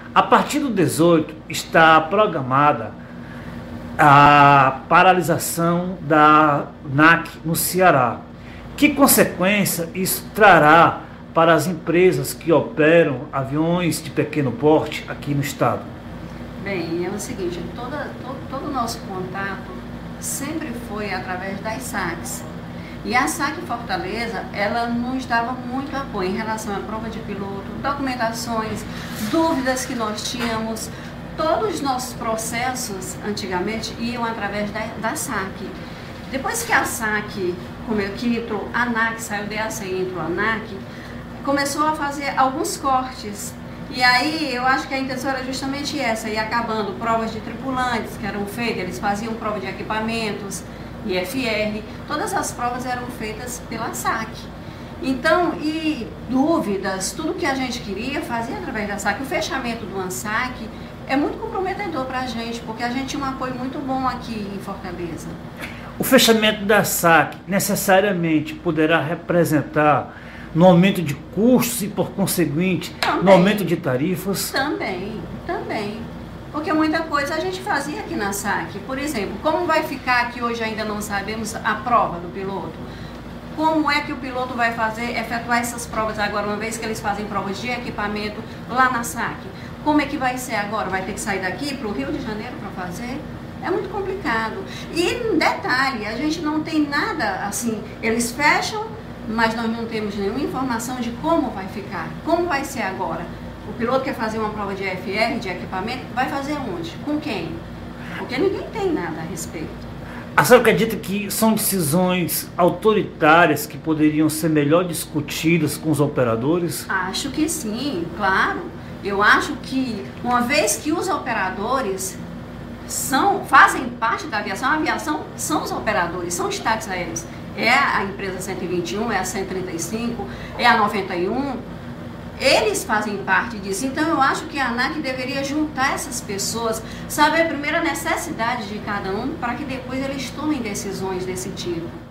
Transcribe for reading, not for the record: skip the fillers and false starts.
A partir do 18 está programada a paralisação da ANAC no Ceará. Que consequência isso trará para as empresas que operam aviões de pequeno porte aqui no estado? Bem, é o seguinte, todo o nosso contato sempre foi através das SACs. E a SAC Fortaleza, ela nos dava muito apoio em relação à prova de piloto, documentações, dúvidas que nós tínhamos. Todos os nossos processos, antigamente, iam através da SAC. Depois que a SAC, que entrou a ANAC, saiu dessa e entrou a ANAC, começou a fazer alguns cortes. E aí, eu acho que a intenção era justamente essa, ir acabando provas de tripulantes que eram feitas, eles faziam prova de equipamentos, IFR, todas as provas eram feitas pela SAC. Então, e dúvidas, tudo que a gente queria fazia através da SAC. O fechamento do ANSAC é muito comprometedor para a gente, porque a gente tinha um apoio muito bom aqui em Fortaleza. O fechamento da SAC necessariamente poderá representar no aumento de custos e, por conseguinte, Também. no aumento de tarifas? Também. Porque muita coisa a gente fazia aqui na SAC. Por exemplo, como vai ficar, que hoje ainda não sabemos, a prova do piloto? Como é que o piloto vai efetuar essas provas agora, uma vez que eles fazem provas de equipamento lá na SAC? Como é que vai ser agora? Vai ter que sair daqui para o Rio de Janeiro para fazer? É muito complicado. E, detalhe, a gente não tem nada assim, eles fecham, mas nós não temos nenhuma informação de como vai ficar, como vai ser agora. O piloto quer fazer uma prova de EFR, de equipamento, vai fazer onde? Com quem? Porque ninguém tem nada a respeito. A senhora acredita que são decisões autoritárias que poderiam ser melhor discutidas com os operadores? Acho que sim, claro. Eu acho que, uma vez que os operadores fazem parte da aviação, a aviação são os operadores, são os táxis aéreos. É a empresa 121, é a 135, é a 91, eles fazem parte disso. Então eu acho que a ANAC deveria juntar essas pessoas, saber primeiro a necessidade de cada um, para que depois eles tomem decisões desse tipo.